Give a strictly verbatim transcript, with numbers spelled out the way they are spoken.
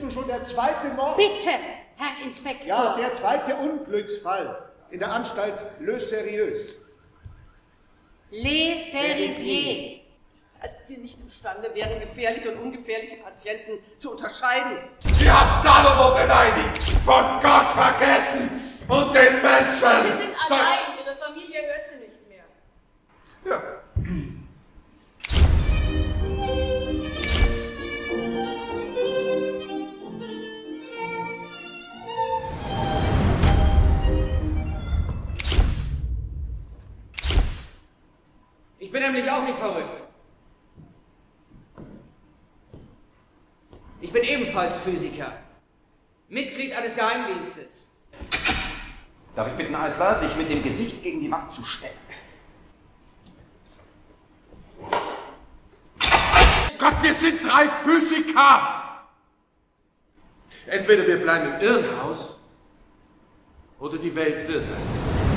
nun schon der zweite Mord. Bitte, Herr Inspektor. Ja, der zweite Unglücksfall in der Anstalt Le Sérieux. Le Cerisier. Als ob wir nicht imstande wären, gefährliche und ungefährliche Patienten zu unterscheiden. Sie hat Salomo beleidigt, von Gott vergessen und den Menschen. Sie sind allein, Ihre Familie hört Sie nicht mehr. Ja. Ich bin nämlich auch nicht verrückt. Ich bin ebenfalls Physiker. Mitglied eines Geheimdienstes. Darf ich bitten, Eisler, sich mit dem Gesicht gegen die Wand zu stellen? Gott, wir sind drei Physiker! Entweder wir bleiben im Irrenhaus oder die Welt wird alt.